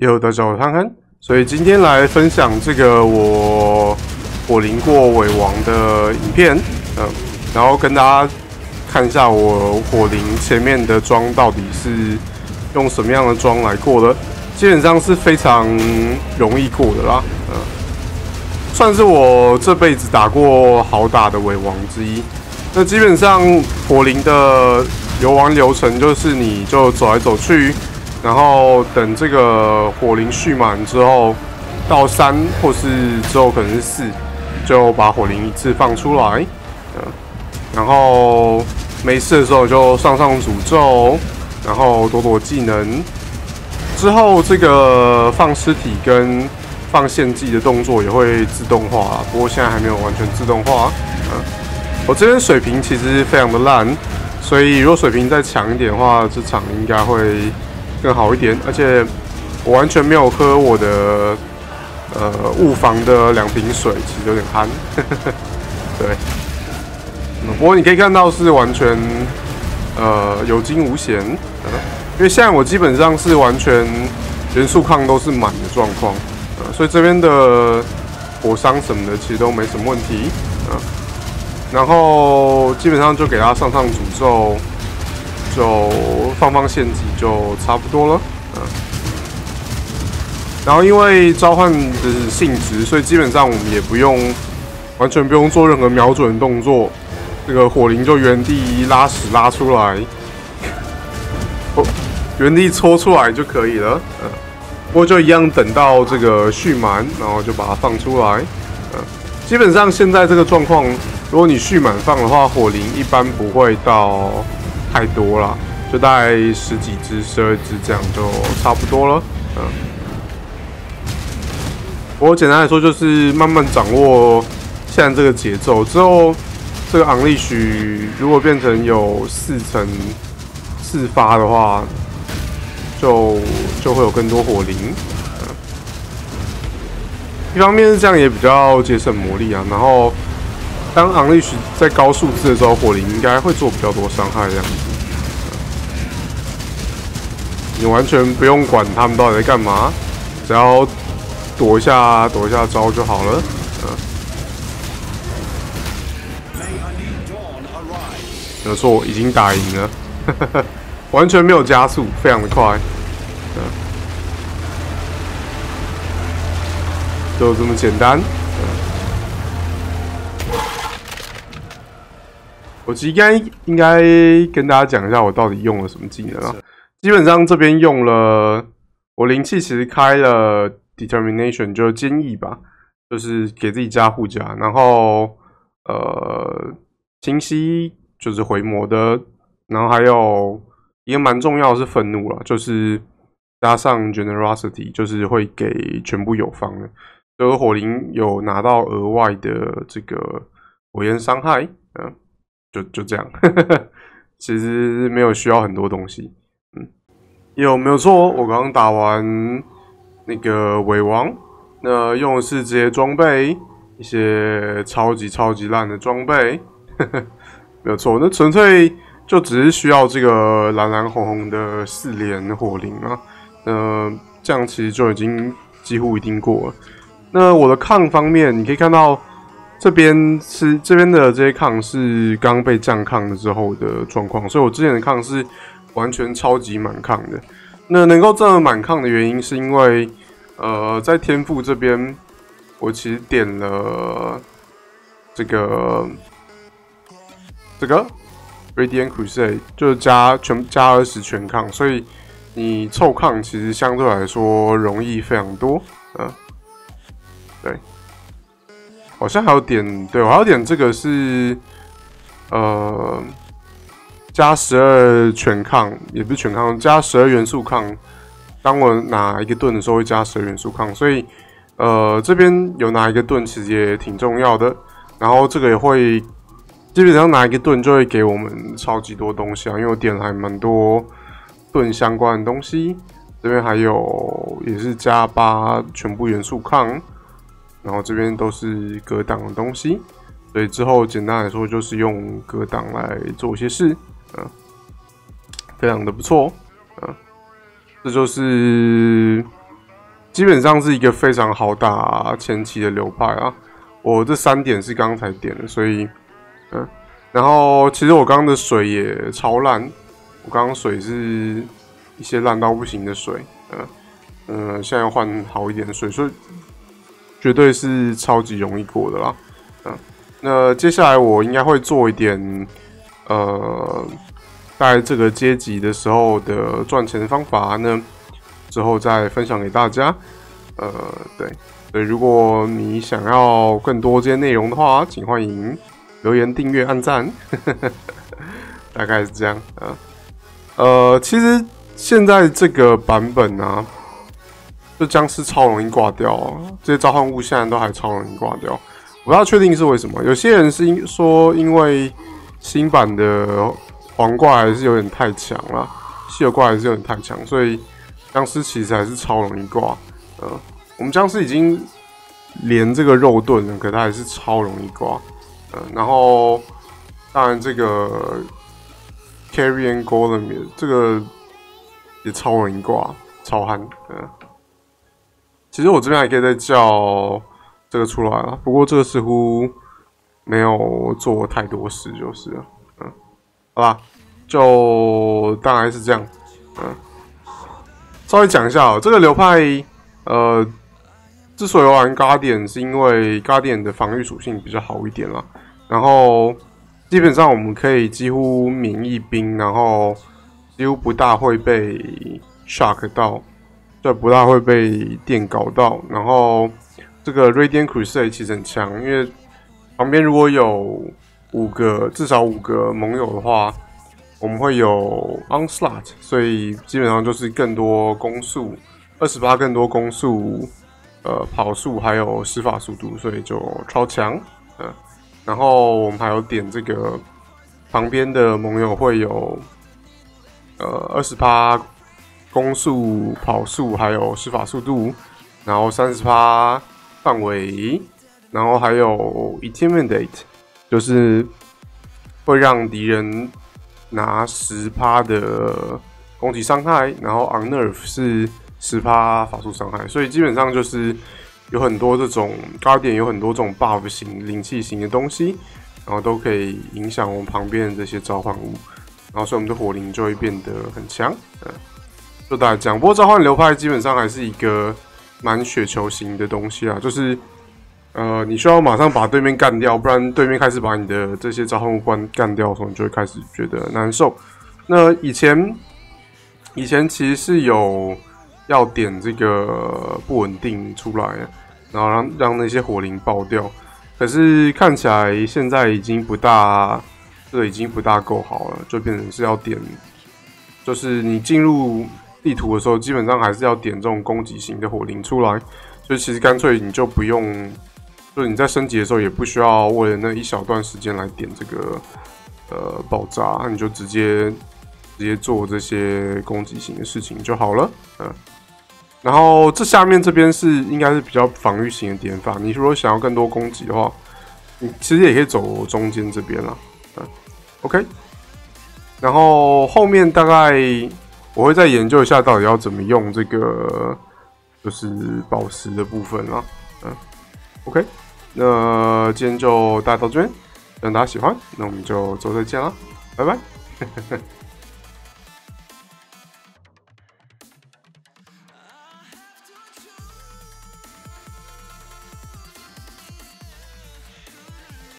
又大家好，我是憨憨，所以今天来分享这个我火灵过尾王的影片，然后跟大家看一下我火灵前面的装到底是用什么样的装来过的，基本上是非常容易过的啦，算是我这辈子打过好打的尾王之一。那基本上火灵的游玩流程就是你就走来走去。然后等这个火灵蓄满之后，到3或是之后可能是4，就把火灵一次放出来，然后没事的时候就上诅咒，然后躲技能，之后这个放尸体跟放献祭的动作也会自动化，不过现在还没有完全自动化。我这边水平其实非常的烂，所以如果水平再强一点的话，这场应该会更好一点，而且我完全没有喝我的物防的2瓶水，其实有点憨。对，不过你可以看到是完全有惊无险，因为现在我基本上是完全元素抗都是满的状况，所以这边的火伤什么的其实都没什么问题，然后基本上就给他上诅咒。就放献祭就差不多了，然后因为召唤的性质，所以基本上我们也不用完全不用做任何瞄准动作，这个火灵就原地拉屎拉出来，原地戳出来就可以了，不过就一样等到这个蓄满，然后就把它放出来，基本上现在这个状况，如果你蓄满放的话，火灵一般不会到太多啦，就大概10几只、12只这样就差不多了。不过简单来说，就是慢慢掌握现在这个节奏之后，这个昂利许如果变成有4层4发的话，就会有更多火灵。一方面是这样也比较节省魔力啊，然后当昂利许在高数字的时候，火灵应该会做比较多伤害这样子。你完全不用管他们到底在干嘛，只要躲一下招就好了。没错，已经打赢了，完全没有加速，非常的快。就这么简单。我其实应该跟大家讲一下我到底用了什么技能啊。基本上这边用了我灵气，其实开了 Determination， 就是坚毅吧，就是给自己加护甲，然后清晰就是回魔的，然后还有一个蛮重要的是愤怒啦，就是加上 Generosity， 就是会给全部友方的，所以火灵有拿到额外的这个火焰伤害，就这样，其实没有需要很多东西。有没有错？我刚刚打完那个尾王，那用的是这些装备，一些超级烂的装备，没有错。那纯粹就只是需要这个蓝红的4连火灵啊，这样其实就已经几乎一定过了。那我的抗方面，你可以看到这边的这些抗是刚被降抗了之后的状况，所以我之前的抗是完全超级满抗的。那能够这么满抗的原因，是因为在天赋这边，我其实点了这个 Radiant Crusade， 就是加20全抗，所以你凑抗其实相对来说容易非常多。对，好像还有点，对我还有点这个是加12全抗，也不是全抗，加12元素抗。当我拿一个盾的时候，会加12元素抗，所以这边有拿一个盾，其实也挺重要的。然后这个也会基本上拿一个盾就会给我们超级多东西啊，因为我点了还蛮多盾相关的东西。这边还有也是加8全部元素抗，然后这边都是格挡的东西，所以之后简单来说就是用格挡来做一些事。非常的不错，这就是基本上是一个非常好打前期的流派啊。我这3点是刚刚才点的，所以然后其实我刚刚的水也超烂，我刚刚水是一些烂到不行的水，现在要换好一点的水，所以绝对是超级容易过的啦。那接下来我应该会做一点在这个阶级的时候的赚钱方法呢，之后再分享给大家。对，所以如果你想要更多这些内容的话，请欢迎留言、订阅、按赞，大概是这样。其实现在这个版本啊，就僵尸超容易挂掉啊，这些召唤物现在都还超容易挂掉，我不太确定是为什么。有些人是说因为新版的黄怪还是有点太强了，稀有怪还是有点太强，所以僵尸其实还是超容易挂。我们僵尸已经连这个肉盾了，可它还是超容易挂。然后当然这个 Carrion Golem 这个也超容易挂，超憨。其实我这边还可以再叫这个出来了，不过这个似乎没有做太多事，就是了。好吧，就大概是这样。稍微讲一下这个流派，之所以玩 Guardian 是因为 Guardian 的防御属性比较好一点啦，然后基本上我们可以几乎免疫兵，然后几乎不大会被 shock 到，就不大会被电搞到，然后这个 Radiant Crusade 其实很强，因为旁边如果有至少5个盟友的话，我们会有 Onslaught， 所以基本上就是更多攻速，28更多攻速，跑速还有施法速度，所以就超强。然后我们还有点这个旁边的盟友会有28攻速、跑速还有施法速度，然后30%范围，然后还有 Intimidate， 就是会让敌人拿10%的攻击伤害，然后 Unnerve 是10%法术伤害，所以基本上就是有很多这种 Guardian 有很多这种 buff 型、灵气型的东西，然后都可以影响我们旁边的这些召唤物，然后所以我们的火灵就会变得很强。就大概这样。不过召唤流派基本上还是一个蛮雪球型的东西啊，就是你需要马上把对面干掉，不然对面开始把你的这些召唤物干掉的时候，你就会开始觉得难受。那以前其实是有要点这个不稳定出来，然后让那些火灵爆掉。可是看起来现在已经不大够好了，就变成是要点，就是你进入地图的时候，基本上还是要点这种攻击型的火灵出来。所以其实干脆你就不用，就是你在升级的时候也不需要为了那一小段时间来点这个爆炸，你就直接做这些攻击型的事情就好了。然后这下面这边应该是比较防御型的点法。你如果想要更多攻击的话，你其实也可以走中间这边啦。OK。然后后面大概我会再研究一下到底要怎么用这个就是宝石的部分啦。OK。那今天就大家到这边，希望大家喜欢。那我们就之后再见啦，拜拜。